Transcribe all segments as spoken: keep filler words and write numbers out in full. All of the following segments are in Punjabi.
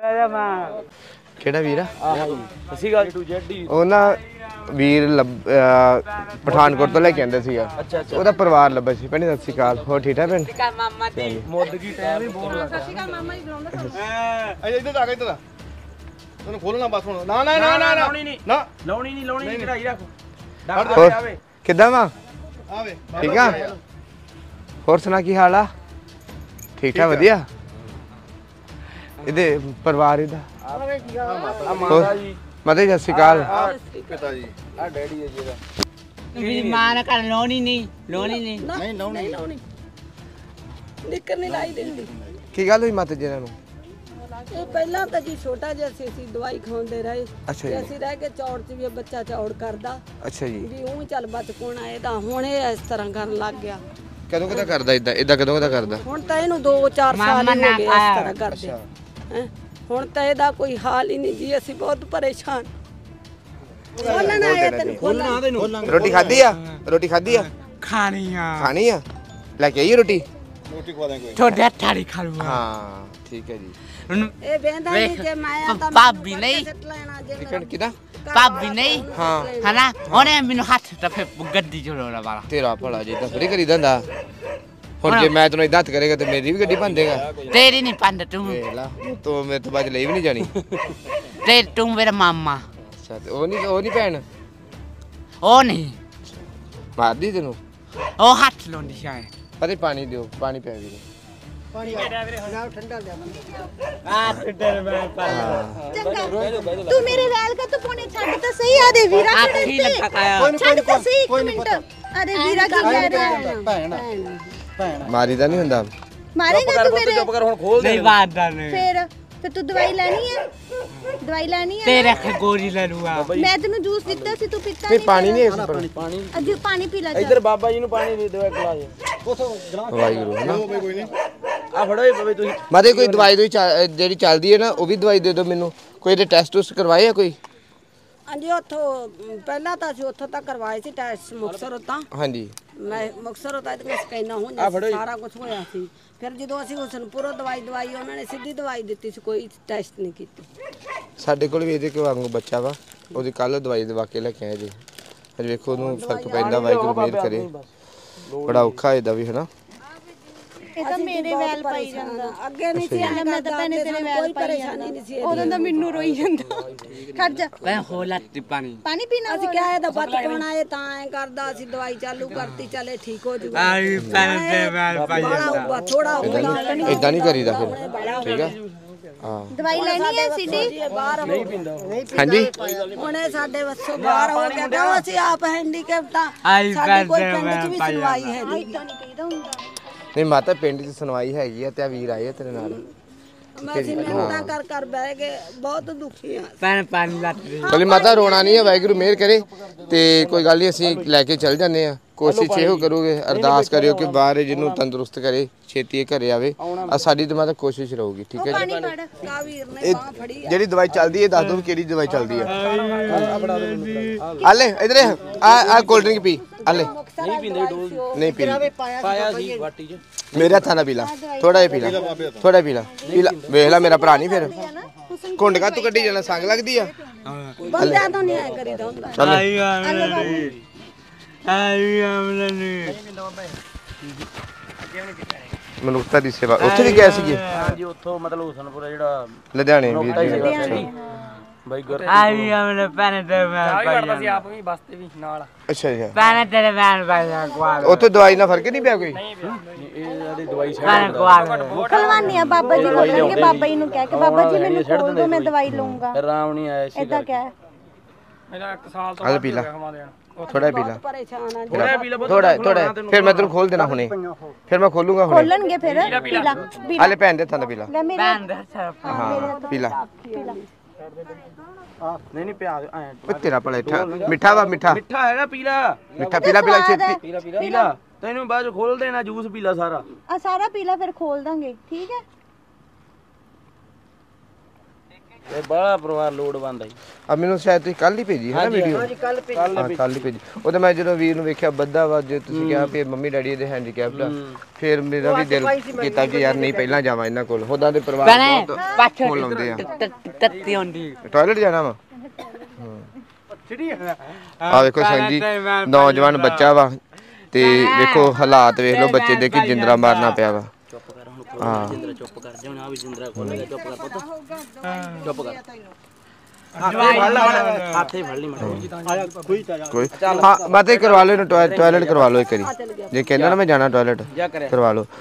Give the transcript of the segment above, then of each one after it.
ਕਿਹੜਾ ਵੀਰ ਆ? ਅਸੀਂ ਗੱਲ ਟੂ ਜ਼ੈਡ ਹੀ ਉਹ ਨਾ ਵੀਰ ਪਠਾਨਕੋਟ ਤੋਂ ਲੈ ਕੇ ਆਂਦੇ ਸੀਗਾ। ਉਹਦਾ ਪਰਿਵਾਰ ਲੱਭਾ ਸੀ। ਭੈਣੇ ਸਤਿ ਸ਼੍ਰੀ ਅਕਾਲ, ਹੋਰ ਠੀਕ ਠਾਕ ਭੈਣ? ਮਾਮਾ ਤੇ ਮੁੱਦਗੀ ਟਾਈਮ ਹੀ ਬਹੁਤ ਲੱਗਦਾ। ਸਤਿ ਸ਼੍ਰੀ ਅਕਾਲ ਮਾਮਾ ਜੀ ਬੁਲਾਉਂਦਾ ਸਾਨੂੰ। ਐ ਇੱਧਰ ਆ ਕੇ ਇੱਧਰ ਆ ਤੈਨੂੰ ਖੋਲਣਾ ਬਸ ਹੁਣ। ਨਾ ਨਾ ਨਾ ਨਾ ਲਾਉਣੀ ਨਹੀਂ ਨਾ ਲਾਉਣੀ ਨਹੀਂ ਲਾਉਣੀ ਕਢਾਈ ਰੱਖ। ਹੋਰ ਕਿੱਦਾਂ ਵਾ? ਆਵੇ ਠੀਕ ਆ। ਹੋਰ ਸੁਣਾ ਕੀ ਹਾਲ ਆ? ਠੀਕ ਠਾਕ ਵਧੀਆ। ਇਹਦੇ ਪਰਿਵਾਰ ਇਹਦਾ ਮਾਤਾ ਜੀ ਮਾਤਾ ਜੀ ਸਤਿ ਸ਼੍ਰੀ ਅਕਾਲ। ਪਿਤਾ ਜੀ ਆ ਡੈਡੀ ਹੈ ਜੀ ਇਹਦਾ। ਮੇਰੀ ਮਾਂ ਨੇ ਕਰ ਲਾਉਣੀ ਨਹੀਂ ਲਾਉਣੀ ਨਹੀਂ ਨਹੀਂ ਲਾਉਣੀ ਲਾਉਣੀ ਨਿੱਕਰ ਨਹੀਂ ਲਾਈ ਦਿੰਦੀ। ਕੀ ਗੱਲ ਹੋਈ ਮਾਤਾ ਜੀ ਇਹਨਾਂ ਨੂੰ? ਇਹ ਪਹਿਲਾਂ ਤਾਂ ਜੀ ਛੋਟਾ ਜਿਹਾ ਸੀ, ਅਸੀਂ ਦਵਾਈ ਖਾਉਂਦੇ ਰਹੇ ਅੱਛਾ ਤੇ ਜੀ। ਅਸੀਂ ਰਹਿ ਕੇ ਚੌੜ ਚ ਵੀ ਬੱਚਾ ਚੌੜ ਕਰਦਾ ਅੱਛਾ ਜੀ। ਵੀ ਉਹ ਚੱਲ ਬਚਪਨ ਆ ਇਹਦਾ, ਹੁਣ ਇਹ ਇਸ ਤਰ੍ਹਾਂ ਕਰਨ ਲੱਗ ਗਿਆ। ਕਦੋਂ ਕਦਾ ਕਰਦਾ ਇਦਾਂ ਇਦਾਂ ਕਦੋਂ ਕਦਾ ਕਰਦਾ? ਹੁਣ ਤਾਂ ਇਹਨੂੰ ਦੋ ਚਾਰ ਸਾਲ ਹੀ ਹੋ ਗਏ ਇਸ ਤਰ੍ਹਾਂ ਕਰਦੇ ਹੈਂ। ਹੁਣ ਤਾਂ ਇਹਦਾ ਕੋਈ ਹਾਲ ਹੀ ਨਹੀਂ ਜੀ, ਅਸੀਂ ਬਹੁਤ ਪਰੇਸ਼ਾਨ। ਖੋਲਣਾ ਹੈ ਤੈਨੂੰ ਖੋਲਣਾ ਤੈਨੂੰ। ਰੋਟੀ ਖਾਧੀ ਆ? ਰੋਟੀ ਖਾਧੀ ਆ? ਖਾਣੀ ਆ ਖਾਣੀ ਆ? ਲੈ ਕੇ ਆਈਏ ਰੋਟੀ? ਰੋਟੀ ਖਵਾ ਦਾਂਗੇ। ਛੋਟੇ ਹੱਥਾਂ ਖਾ ਲੂਗਾ। ਹਾਂ ਠੀਕ ਹੈ ਜੀ। ਇਹ ਵੇਂਦਾ ਨਹੀਂ ਜੇ ਮੈਂ ਆ ਤਾਂ ਭਾਬੀ ਨਹੀਂ ਟਿਕਟ ਕਿਦਾ? ਭਾਬੀ ਨਹੀਂ ਹਾਂ ਹਨਾ ਉਹਨੇ ਮੈਨੂੰ ਹੱਥ ਤਾਂ ਫੇ ਗੱਡੀ ਚੜਾਉਣਾ ਵਾਲਾ ਤੇਰਾ ਭਲਾ ਜੀ ਤਾਂ ਥੋੜੀ ਕਰੀਦਾ ਹੁੰਦਾ। ਹੁਣ ਜੇ ਮੈਂ ਤੈਨੂੰ ਇਦਾਂ ਹੱਥ ਕਰੇਗਾ ਤੇ ਮੇਰੀ ਵੀ ਗੱਡੀ ਭੰਨ ਦੇਗਾ। ਤੇਰੀ ਨਹੀਂ ਪੰਡ ਤੂੰ ਵੇਖ ਲਾ ਤੂੰ ਮੇਰੇ ਤੋਂ ਬਾਅਦ ਲਈ ਵੀ ਨਹੀਂ ਜਾਣੀ। ਤੇ ਤੂੰ ਮੇਰਾ ਮਾਮਾ। ਅੱਛਾ ਤੇ ਉਹ ਨਹੀਂ ਉਹ ਨਹੀਂ ਭੈਣ ਉਹ ਨਹੀਂ ਮਾਰਦੀ ਤੈਨੂੰ? ਉਹ ਹੱਥ ਲਾਉਂਦੀ ਸ਼ਾਇ ਪਰੇ ਪਾਣੀ ਦਿਓ, ਪਾਣੀ ਪਿਆ ਵੀਰੇ। ਤੂੰ ਮੇਰੇ ਵੈਲ ਕਾ ਤੂੰ ਪੋਣੇ ਛੱਡ ਤਾਂ ਸਹੀ ਆ ਦੇ ਵੀਰਾ ਆਖੀ ਲੱਗਾ ਕਾਇਆ ਛੱਡ ਤਾਂ ਸਹੀ ਇੱਕ ਮਿੰਟ। ਅਰੇ ਵੀਰਾ ਕੀ ਕਹਿ ਰਿਹਾ? ਭੈਣ ਭੈਣ ਮਾਰੀ ਤਾਂ ਨਹੀਂ ਹੁੰਦਾ। ਮਾਰੇਗਾ ਤੂੰ ਮੇਰੇ? ਚੁੱਪ ਕਰ ਹੁਣ ਖੋਲ ਦੇ। ਨਹੀਂ ਵਾਦਾ ਨਹੀਂ ਫੇਰ ਤੇ ਤੂੰ ਦਵਾਈ ਲੈਣੀ ਹੈ? ਦਵਾਈ ਲੈਣੀ ਹੈ? ਤੇਰੇ ਖ ਗੋਰੀ ਲੈ ਲੂਗਾ। ਮੈਂ ਤੈਨੂੰ ਜੂਸ ਦਿੱਤਾ ਸੀ, ਤੂੰ ਪੀਤਾ ਫਿਰ ਨਹੀਂ। ਪਾਣੀ ਨਹੀਂ ਇਸ ਪਾਣੀ ਪਾਣੀ ਅਜੀ ਪਾਣੀ ਪੀ ਲੈ। ਇੱਧਰ ਬਾਬਾ ਜੀ ਨੂੰ ਪਾਣੀ ਦੇ ਦਿਓ ਇੱਕ ਗਲਾਸ। ਉਥੋਂ ਗਲਾਸ ਵਾਹਿਗੁਰੂ ਹੈ ਨਾ। ਕੋਈ ਨਹੀਂ ਆ ਫੜੋ ਇਹ ਬਾਬੇ ਤੁਸੀਂ। ਮਾਤੇ ਕੋਈ ਦਵਾਈ ਦੋਈ ਜਿਹੜੀ ਚੱਲਦੀ ਹੈ ਨਾ ਉਹ ਵੀ ਦਵਾਈ ਦੇ ਦਿਓ ਮੈਨੂੰ। ਕੋਈ ਇਹਦੇ ਟੈਸਟ ਟੂਸਟ ਕਰਵਾਏ ਆ ਕੋਈ? ਹਾਂਜੀ ਉੱਥੋਂ ਪਹਿਲਾਂ ਤਾਂ ਅਸੀਂ ਉੱਥੋਂ ਤੱਕ ਕਰਵਾਏ ਸੀ ਟੈਸਟ ਮੁਕਤਸਰ ਉਤਾਂ। ਹਾਂਜੀ ਮੈਂ ਮੁਕਤਸਰ ਉਤਾਂ ਤੇ ਸਕੈਨਾ ਹੋਇਆ ਸੀ, ਸਾਰਾ ਕੁਝ ਹੋਇਆ ਸੀ। ਫਿਰ ਜਦੋਂ ਅਸੀਂ ਹੁਸਨਪੁਰੋਂ ਦਵਾਈ ਦਵਾਈ ਉਹਨਾਂ ਨੇ ਸਿੱਧੀ ਦਵਾਈ ਦਿੱਤੀ ਸੀ, ਕੋਈ ਟੈਸਟ ਨਹੀਂ ਕੀਤੀ। ਸਾਡੇ ਕੋਲ ਵੀ ਇਹਦੇ ਕੋ ਵਾਂਗੂ ਬੱਚਾ ਵਾ, ਉਹਦੀ ਕੱਲ ਦਵਾਈ ਦਵਾ ਕੇ ਲੈ ਕੇ ਆਏ ਜੀ। ਅੱਜ ਵੇਖੋ ਉਹਨੂੰ ਫਰਕ ਪੈਂਦਾ। ਵਾਹਿਗੁਰੂ ਮਿਹਰ ਕਰੇ। ਬੜਾ ਔਖਾ ਇਹਦਾ ਵੀ ਹਨਾ। ਇਹ ਤਾਂ ਮੇਰੇ ਵੈਲ ਪਾਈ ਜਾਂਦਾ। ਅੱਗੇ ਨਹੀਂ ਸੀ ਐਂ ਮੈਂ ਤਾਂ ਭੈਣੇ ਤੇਰੇ ਵੈਲ ਕੋਈ ਪਾਈ ਪਰੇਸ਼ਾਨੀ ਨਹੀਂ ਸੀ। ਉਦੋਂ ਤਾਂ ਮੈਨੂੰ ਰੋਈ ਜਾਂਦਾ। ਖੜ ਜਾ ਮੈਂ ਹੋ ਲੱਤੀ ਪਾਣੀ ਪਾਣੀ ਪੀਣਾ। ਅਸੀਂ ਕਿਹਾ ਇਹਦਾ ਬਚਪਨ ਆਏ ਤਾਂ ਐ ਕਰਦਾ, ਅਸੀਂ ਦਵਾਈ ਚਾਲੂ ਕਰਤੀ, ਚਲੇ ਠੀਕ ਹੋ ਜੂਗਾ। ਆਈ ਪੈਨ ਤੇ ਮੈਂ ਪਾਈ ਜਾਂਦਾ। ਥੋੜਾ ਹੁੰਦਾ ਇਦਾਂ ਨਹੀਂ ਕਰੀਦਾ ਫਿਰ। ਠੀਕ ਆ ਹਾਂ। ਦਵਾਈ ਲੈਣੀ ਹੈ ਸਿੱਧੀ? ਬਾਹਰ ਨਹੀਂ ਪੀਂਦਾ ਹਾਂਜੀ ਹੁਣ ਇਹ ਸਾਡੇ ਵੱਸੋਂ ਬਾਹਰ ਹੋ ਗਿਆ ਤਾਂ ਅਸੀਂ ਆਪ ਹੈਂਡੀਕੈਪ ਤਾਂ ਆਈ ਸਾਡੀ ਕੋਈ ਪੈਨ ਪਿੰਡ 'ਚ ਵੀ ਸੁਣਵਾਈ ਹੈ ਨਹੀਂ। ਇਦਾਂ ਨਹੀਂ ਕਹੀਦਾ ਹੁੰਦਾ। ਨਹੀਂ ਮਾਤਾ ਪਿੰਡ 'ਚ ਸੁਣਵਾਈ ਹੈਗੀ ਆ ਤੇ ਆ ਵੀਰ ਆਏ ਆ ਤੇਰੇ ਨਾਲ। ਮੈਂ ਅਸੀਂ ਮਿਹਨਤਾਂ ਕਰ ਕਰ ਬਹਿ ਕੇ ਬਹੁਤ ਦੁਖੀ ਆ। ਪੈਨ ਪਾਣੀ ਲੱਤੀ ਕੋਈ ਮਾਤਾ ਰੋਣਾ ਨਹੀਂ ਹੈ। ਵਾਹਿਗੁਰੂ ਮਿਹਰ ਕਰੇ ਤੇ ਕੋਈ ਗੱਲ ਨਹੀਂ ਅਸੀਂ ਲੈ ਕੇ ਚੱਲ ਜਾਂਦੇ ਆ। ਕੋਸ਼ਿਸ਼ ਇਹੋ ਕਰੋਗੇ, ਅਰਦਾਸ ਕਰਿਓ ਕਿ ਬਾਹਰ ਜਿਹਨੂੰ ਤੰਦਰੁਸਤ ਕਰੇ, ਛੇਤੀ ਘਰੇ ਆਵੇ। ਆ ਸਾਡੀ ਤਾਂ ਮਾਤਾ ਕੋਸ਼ਿਸ਼ ਰਹੂਗੀ। ਠੀਕ ਹੈ ਜੀ। ਕਾ ਵੀਰ ਨੇ ਬਾਹ ਫੜੀ ਆ। ਜਿਹੜੀ ਦਵਾਈ ਚੱਲਦੀ ਹੈ ਦੱਸ ਦਿਓ ਕਿਹੜੀ ਦਵਾਈ ਚੱਲਦੀ ਹੈ। ਆ ਲੈ ਇਧਰ ਆ ਆ ਕੋਲਡ ਡਰਿੰਕ ਪੀ। ਆ ਲੈ ਨਹੀਂ ਪੀਂਦੇ ਡੋਲ ਨਹੀਂ ਪੀਣੀ। ਪਾਇਆ ਸੀ ਵਾਟੀ 'ਚ। ਮੇਰੇ ਹੱਥਾਂ ਨਾਲ ਪੀ ਲਾ, ਥੋੜਾ ਜਿਹਾ ਪੀ ਲਾ, ਥੋੜਾ ਪੀ ਲਾ ਪੀ ਲਾ। ਵੇਖ ਲੈ ਮੇਰਾ ਭਰਾ ਨਹੀਂ ਫਿਰ ਘੁੰਡ ਕਾ ਤੂੰ ਕੱਢੀ ਜਾਣਾ, ਸੰਗ ਲੱਗਦੀ ਆ। ਬੰਦਿਆਂ ਤੋਂ ਨਹੀਂ ਐ ਕਰੀਦਾ ਹੁੰਦਾ। ਚੱਲ ਆਈ ਆਮਲਨੀ ਆਈ ਆਮਲਨੀ ਮਨੁੱਖਤਾ ਦੀ ਸੇਵਾ ਉੱਥੇ ਵੀ ਗਏ ਸੀਗੇ। ਹਾਂਜੀ ਉੱਥੋਂ ਮਤਲਬ ਹੁਸਨਪੁਰ ਜਿਹੜਾ ਲੁਧਿਆਣੇ ਵੀਰ ਜੀ। ਬਾਈ ਗੁਰ ਆਈ ਆਮਲੇ ਪੈਨ ਤੇ ਮੈਂ ਕਰਦਾ ਸੀ ਆਪ ਵੀ ਬਸ ਤੇ ਵੀ ਨਾਲ। ਅੱਛਾ ਅੱਛਾ। ਪੈਨ ਤੇਰੇ ਮੈਂ ਪਾਇਆ ਗਵਾਲ ਉੱਥੇ ਦਵਾਈ ਨਾਲ ਫਰਕ ਨਹੀਂ ਪਿਆ ਕੋਈ? ਇਹ ਇਹਦੀ ਦਵਾਈ ਪੈਨ ਗਵਾਲ ਖਲਵਾਨੀ ਆ ਬਾਬਾ ਜੀ ਕੋਲ ਜਾਣਗੇ। ਬਾਬਾ ਜੀ ਨੂੰ ਕਹਿ ਕੇ ਬਾਬਾ ਜੀ ਮੈਨੂੰ ਖੋਲ ਦਿਓ, ਮੈਂ ਦਵਾਈ ਲਊਂਗਾ। ਆਰਾਮ ਨਹੀਂ ਆਇਆ ਸੀ। ਇਦਾਂ ਕਹਿ। ਮੇਰਾ ਇੱਕ ਸਾਲ ਤੋਂ ਆ ਪੀ ਲਾ, ਥੋੜਾ ਪੀ ਲਾ, ਪਰੇਸ਼ਾਨ ਆ ਜੀ। ਥੋੜਾ ਪੀ ਲਾ ਥੋੜਾ ਥੋੜਾ। ਫਿਰ ਮੈਂ ਤੈਨੂੰ ਖੋਲ ਦੇਣਾ ਹੁਣੇ। ਫਿਰ ਮੈਂ ਖੋਲੂੰਗਾ ਹੁਣੇ। ਖੋਲਣਗੇ ਫਿਰ ਪੀ ਲਾ। ਆ ਲੈ ਭੈਣ ਦੇ ਹੱਥਾਂ ਦਾ ਪੀ ਲਾ। ਲੈ ਮੇਰੇ ਪੈਨ ਦਾ ਸਰਫ ਹਾਂ ਪੀ ਲਾ। ਨਹੀਂ ਨਹੀਂ ਪਿਆ ਐ ਓ ਤੇਰਾ ਭਲਾ ਇੱਥਾ ਮਿੱਠਾ ਵਾ ਮਿੱਠਾ। ਮਿੱਠਾ ਹੈਗਾ ਪੀ ਲਾ। ਮਿੱਠਾ ਪੀ ਲਾ ਪੀ ਲਾ ਛੇਤੀ। ਪੀ ਲਾ ਪੀ ਲਾ ਤੈਨੂੰ ਬਾਅਦ ਚ ਖੋਲ ਦੇਣਾ ਜੂਸ ਪੀ ਲਾ ਸਾਰਾ। ਆ ਸਾਰਾ ਪੀ ਲਾ ਫਿਰ ਖੋਲ ਦਾਂਗੇ। ਠੀਕ ਹੈ। ਇਹ ਬੜਾ ਪਰਿਵਾਰ ਲੋੜਵੰਦ ਹੈ ਆ ਮੈਨੂੰ ਸ਼ਾਇਦ ਤੁਸੀਂ ਕੱਲ ਹੀ ਭੇਜੀ ਹੈ ਨਾ ਵੀਡੀਓ ਹਾਂਜੀ ਕੱਲ ਹਾਂ ਕੱਲ ਹੀ ਭੇਜੀ ਉਹਦੇ ਮੈਂ ਜਦੋਂ ਵੀਰ ਨੂੰ ਵੇਖਿਆ ਬੱਦਾ ਵਾ ਜੇ ਤੁਸੀਂ ਕਿਹਾ ਵੀ ਮੰਮੀ ਡੈਡੀ ਦੇ ਹੈਂਡੀਕੈਪਡ ਆ ਫਿਰ ਮੇਰਾ ਵੀ ਦਿਲ ਕੀਤਾ ਕਿ ਯਾਰ ਨਹੀਂ ਪਹਿਲਾਂ ਜਾਵਾਂ ਇਹਨਾਂ ਕੋਲ ਉਹਦਾ ਦੇ ਪਰਿਵਾਰ ਬਹੁਤ ਫੋਨ ਲਾਉਂਦੇ ਆ ਤੱਤੀ ਹੁੰਦੀ ਟਾਇਲਟ ਜਾਣਾ ਵਾ ਆ ਵੇਖੋ ਸੰਜੀ ਨੌਜਵਾਨ ਬੱਚਾ ਵਾ ਤੇ ਵੇਖੋ ਹਾਲਾਤ ਵੇਖ ਲਓ ਬੱਚੇ ਦੇ ਕਿ ਜਿੰਦਰਾ ਮਾਰਨਾ ਪਿਆ ਵਾ ਹਾਂ ਜਿੰਦਰਾ ਚੁੱਪ ਕਰ ਜਾ ਹੁਣ ਆ ਵੀ ਜਿੰਦਰਾ ਖੋਲ ਗਿਆ ਚੁੱਪ ਕਰ ਪੁੱਤ ਚੁੱਪ ਕਰ ਹੱਥੇ ਫੜ ਲਈ ਮਾੜਾ ਕੋਈ ਹਾਂ ਬਾਤੇ ਕਰਵਾ ਲਓ ਇਹਨੂੰ ਟਾਇਲਟ ਕਰਵਾ ਲਓ ਇੱਕ ਵਾਰੀ ਜੇ ਕਹਿੰਦਾ ਨਾ ਮੈਂ ਜਾਣਾ ਟਾਇਲਟ ਕਰਵਾ ਲਓ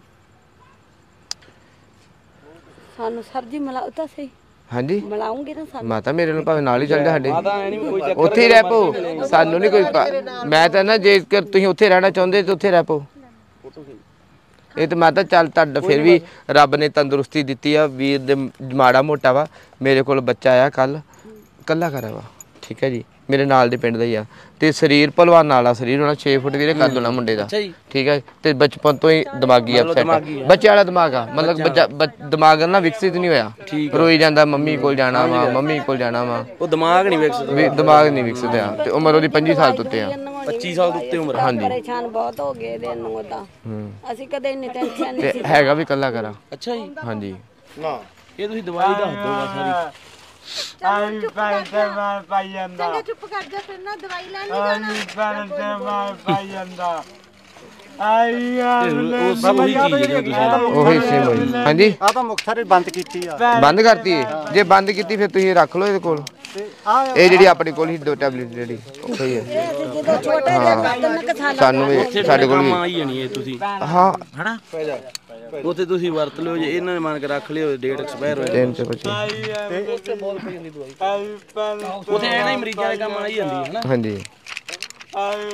ਸਾਨੂੰ ਸਰ ਜੀ ਮਿਲਾਓ ਤਾਂ ਸਹੀ ਹਾਂਜੀ ਮਿਲਾਉਂਗੇ ਨਾ ਸਾਨੂੰ ਮਾਤਾ ਮੇਰੇ ਨੂੰ ਭਾਵੇਂ ਨਾਲ ਹੀ ਚੱਲ ਜਾ ਸਾਡੇ ਉੱਥੇ ਹੀ ਰਹਿ ਪੋ ਸਾਨੂੰ ਨਹੀਂ ਕੋਈ ਮੈਂ ਤਾਂ ਨਾ ਜੇਕਰ ਤੁਸੀਂ ਉੱਥੇ ਰਹਿਣਾ ਚਾਹੁੰਦੇ ਤੇ ਉੱਥੇ ਰਹਿ ਪੋ ਇਹ ਤੇ ਮਾਤਾ ਚੱਲ ਤੁਹਾਡਾ ਫਿਰ ਵੀ ਰੱਬ ਨੇ ਤੰਦਰੁਸਤੀ ਦਿੱਤੀ ਆ ਵੀਰ ਦੇ ਮਾੜਾ ਮੋਟਾ ਵਾ ਮੇਰੇ ਕੋਲ ਬੱਚਾ ਆਇਆ ਕੱਲ ਕੱਲਾ ਕਰਿਆ ਵਾ ਠੀਕ ਹੈ ਜੀ ਮੇਰੇ ਨਾਲ ਦੇ ਪਿੰਡ ਦਾ ਹੀ ਆ ਤੇ ਸਰੀਰ ਭਲਵਾਨ ਵਾਲਾ ਸਰੀਰ ਹੋਣਾ ਛੇ ਫੁੱਟ ਵੀਰੇ ਕੱਦ ਹੋਣਾ ਮੁੰਡੇ ਦਾ ਠੀਕ ਹੈ ਤੇ ਬਚਪਨ ਤੋਂ ਹੀ ਦਿਮਾਗੀ ਅਪਸੈਟ ਬੱਚੇ ਵਾਲਾ ਦਿਮਾਗ ਆ ਮਤਲਬ ਬੱਚਾ ਦਿਮਾਗ ਨਾ ਵਿਕਸਿਤ ਨਹੀਂ ਹੋਇਆ ਰੋਈ ਜਾਂਦਾ ਮੰਮੀ ਕੋਲ ਜਾਣਾ ਵਾ ਮੰਮੀ ਕੋਲ ਜਾਣਾ ਵਾ ਉਹ ਦਿਮਾਗ ਨਹੀਂ ਵਿਕਸਦਾ ਦਿਮਾਗ ਨਹੀਂ ਵਿਕਸਿਤ ਹੋਇਆ ਤੇ ਉਮਰ ਉਹਦੀ ਪੰਜੀ ਸਾਲ ਤੋਂ ਉੱਤੇ ਆ ਪੱਚੀ ਸਾਲ ਤੋਂ ਉੱਤੇ ਉਮਰ ਹਾਂਜੀ ਪਰੇਸ਼ਾਨ ਬਹੁਤ ਹੋ ਗਏ ਦੇ ਨੂੰ ਤਾਂ ਅਸੀਂ ਕਦੇ ਇੰਨੀ ਟੈਨਸ਼ਨ ਨਹੀਂ ਤੇ ਹੈਗਾ ਵੀ ਕੱਲਾ ਕਰਾ ਅੱਛਾ ਜੀ ਹਾਂਜੀ ਨਾ ਇਹ ਤੁਸੀਂ ਦਵਾਈ ਦੱਸ ਦਿਓ ਸਾਰੀ ਆਈ ਪੈਸੇ ਮਾਰ ਪਾਈ ਜਾਂਦਾ ਚੰਗਾ ਚੁੱਪ ਕਰ ਜਾ ਫਿਰ ਨਾ ਦਵਾਈ ਲੈਣ ਨਹੀਂ ਜਾਣਾ ਆਈ ਪੈਸੇ ਮਾਰ ਪਾਈ ਜਾਂਦਾ ਆਈ ਆ ਉਹ ਸਹੀ ਚੀਜ਼ ਹੈ ਜੋ ਤੁਸੀਂ ਉਹੀ ਸੇਮ ਹੋਈ ਹਾਂਜੀ ਆ ਤਾਂ ਮੁਖਤਸਰ ਬੰਦ ਕੀਤੀ ਆ ਬੰਦ ਕਰਤੀ ਹੈ ਜੇ ਬੰਦ ਕੀਤੀ ਫਿਰ ਤੁਸੀਂ ਰੱਖ ਲਓ ਇਹਦੇ ਕੋਲ ਇਹ ਜਿਹੜੀ ਆਪਣੇ ਕੋਲ ਹੀ ਦੋ ਟੈਬਲੇਟ ਜਿਹੜੀ ਉਹੀ ਹੈ ਜਦੋਂ ਛੋਟੇ ਜਿਹੇ ਤਿੰਨ ਕੁ ਸਾਲਾਂ ਸਾਨੂੰ ਵੀ ਸਾਡੇ ਕੋਲ ਵੀ ਆਈ ਜਾਣੀ ਹੈ ਤੁਸੀਂ ਹਾਂ ਹਨਾ ਉੱਥੇ ਤੁਸੀਂ ਵਰਤ ਲਿਓ ਜੇ ਇਹਨਾਂ ਨੇ ਮੰਨ ਕੇ ਰੱਖ ਲਿਓ ਡੇਟ ਐਕਸਪਾਇਰ ਹੋਇਆ ਤਿੰਨ ਚ ਬੱਚੇ ਆਈ ਪੈਸੇ ਉੱਥੇ ਐਨਾ ਹੀ ਮਰੀਜ਼ਾਂ ਦੇ ਕੰਮ ਆਈ ਜਾਂਦੀ ਹੈ ਹਨਾ ਹਾਂਜੀ ਆਈ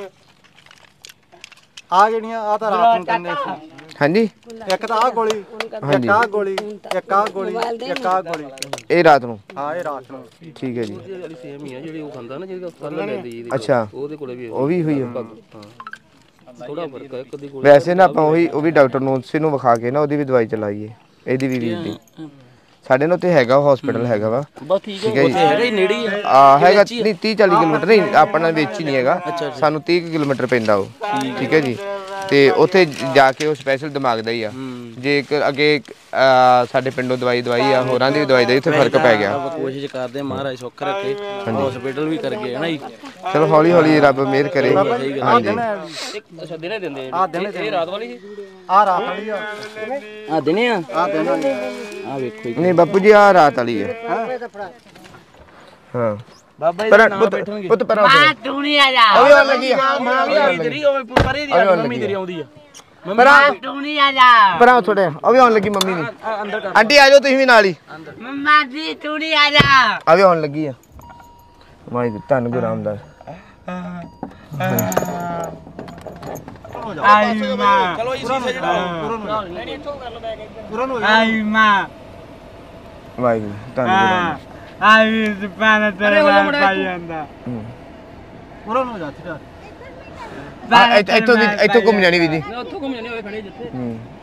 ਆ ਜਿਹੜੀਆਂ ਆ ਤਾਂ ਰਾਤ ਨੂੰ ਦਿੰਦੇ ਸੀ ਹਾਂਜੀ ਇੱਕ ਤਾਂ ਆ ਗੋਲੀ ਹਾਂਜੀ ਇੱਕ ਆ ਗੋਲੀ ਇੱਕ ਆ ਗੋਲੀ ਇੱਕ ਆ ਗੋਲੀ ਇਹ ਰਾਤ ਨੂੰ ਹਾਂ ਇਹ ਰਾਤ ਨੂੰ ਠੀਕ ਹੈ ਜੀ ਵਾਲੀ ਸੇਮ ਹੀ ਆ ਜਿਹੜੀ ਉਹ ਖਾਂਦਾ ਨਾ ਜਿਹੜੀ ਕੱਲ ਲੈਂਦੀ ਜੀ ਅੱਛਾ ਉਹਦੇ ਕੋਲੇ ਵੀ ਉਹ ਵੀ ਹੋਈ ਆ ਥੋੜਾ ਫਰਕ ਹੈ ਕਦੀ ਕੋਲ ਵੈਸੇ ਨਾ ਆਪਾਂ ਉਹੀ ਉਹ ਵੀ ਡਾਕਟਰ ਨੂੰ ਉਸੇ ਨੂੰ ਵਿਖਾ ਕੇ ਨਾ ਉਹਦੀ ਵੀ ਦਵਾਈ ਚਲਾਈਏ ਇਹਦੀ ਵੀ ਵੀਰ ਦੀ ਸਾਡੇ ਨਾਲ ਉੱਥੇ ਹੈਗਾ ਹਸਪੀਟਲ ਹੈਗਾ ਵਾ ਬਸ ਠੀਕ ਹੈ ਉੱਥੇ ਹੈਗਾ ਹੀ ਨੇੜੇ ਹੀ ਆ ਆ ਹੈਗਾ ਨਹੀਂ ਤੀਹ ਚਾਲੀ ਕਿਲੋਮੀਟਰ ਨਹੀਂ ਆਪਣਾ ਵਿੱਚ ਹੀ ਨਹੀਂ ਹੈਗਾ ਸਾਨੂੰ ਤੀਹ ਕੁ ਕਿਲੋਮੀਟਰ ਪੈਂਦਾ ਉਹ ਠੀਕ ਹੈ ਜੀ ਤੇ ਉੱਥੇ ਜਾ ਕੇ ਉਹ ਸਪੈਸ਼ਲ ਦਿਮਾਗ ਦਾ ਹੀ ਆ ਜੇ ਇੱਕ ਅੱਗੇ ਸਾਡੇ ਪਿੰਡੋਂ ਦਵਾਈ ਦਵਾਈ ਆ ਹੋਰਾਂ ਦੀ ਵੀ ਦਵਾਈ ਦਾ ਉੱਥੇ ਫਰਕ ਪੈ ਗਿਆ ਆਪਾਂ ਕੋਸ਼ਿਸ਼ ਕਰਦੇ ਆ ਮਹਾਰਾਜ ਸੁੱਖ ਰੱਖੇ ਹਸਪੀਟਲ ਵੀ ਕਰ ਗਏ ਹੈ ਨਾ ਜੀ ਚਲੋ ਹੌਲੀ ਹੌਲੀ ਰੱਬ ਮਿਹਰ ਕਰੇ ਹਾਂਜੀ ਅੱਛਾ ਦਿਨੇ ਦਿੰਦੇ ਆ ਇਹ ਰਾਤ ਵਾਲੀ ਆ ਰਾਤ ਵਾਲੀ ਆ ਆ ਦਿਨੇ ਆ ਆ ਦਿਨ ਆ ਵੇਖੋ ਨਹੀਂ ਬਾਪੂ ਜੀ ਆ ਰਾਤ ਵਾਲੀ ਹੈ ਹਾਂ ਬਾਬਾ ਜੀ ਪਰ ਦਾ ਨਾਮ ਬੈਠਣਗੇ ਪੁੱਤ ਪਰ ਆ ਤੂੰ ਨਹੀਂ ਆ ਜਾ ਉਹ ਵੀ ਆਉਣ ਲੱਗੀ ਆ ਮੰਮੀ ਤੇਰੀ ਉਹ ਪਰੇ ਦੀ ਮੰਮੀ ਤੇਰੀ ਆਉਂਦੀ ਆ ਪਰ ਆ ਤੂੰ ਨਹੀਂ ਆ ਜਾ ਪਰ ਥੋੜੇ ਉਹ ਵੀ ਆਉਣ ਲੱਗੀ ਮੰਮੀ ਦੀ ਅੰਦਰ ਕਰ ਆਂਟੀ ਆ ਜਾਓ ਤੁਸੀਂ ਵੀ ਨਾਲ ਹੀ ਮੰਮਾ ਜੀ ਤੂੰ ਨਹੀਂ ਆ ਜਾ ਆ ਵੀ ਆਉਣ ਲੱਗੀ ਆ ਵਾਹਿ ਧੰਨ ਗੁਰੂ ਰਾਮਦਾਸ ਆਈ ਮਾਂ ਚਲੋ ਜੀ ਸੀਸੇ ਜਿਹੜਾ ਆਈ ਮਾਂ ਵਾਹਿਗੁਰੂ ਧੰਨ ਗੁਰੂ ਰਾਮਦਾਸ ਆਈ ਦੁਕਾਨ ਤੇ ਮਾਰ ਪਾਈ ਜਾਂਦਾ ਪੂਰਾ ਨੂੰ ਜਾ ਠੀਕ ਆ ਇੱਥੋਂ ਦੀ ਇੱਥੋਂ ਘੁੰਮ ਜਾਣੀ ਵੀ ਜੀ ਉੱਥੋਂ ਘੁੰਮ ਜਾਂਦੇ ਹੋਏ ਖੜੇ ਜਿੱਥੇ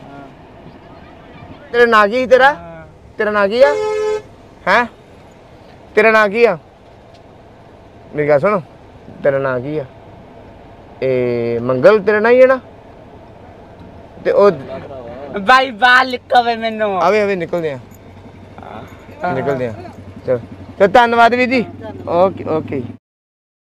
ਤੇਰਾ ਨਾਂ ਕੀ ਤੇਰਾ ਤੇਰਾ ਨਾਂ ਕੀ ਆ ਹੈ ਤੇਰਾ ਨਾਂ ਕੀ ਆ ਮੇਰੀ ਗੱਲ ਸੁਣ ਤੇਰਾ ਨਾਂ ਕੀ ਆ ਇਹ ਮੰਗਲ ਤੇਰਾ ਨਾਂ ਹੀ ਹੈ ਨਾ ਤੇ ਉਹ ਬਾਈ ਬਾਲ ਲਿਖਵੇ ਮੈਨੂੰ ਆਵੇ ਆਵੇ ਨਿਕਲਦੇ ਆ ਨਿਕਲਦੇ ਆ ਚਲ ਤੇ ਧੰਨਵਾਦ ਵੀ ਜੀ ਓਕੇ ਓਕੇ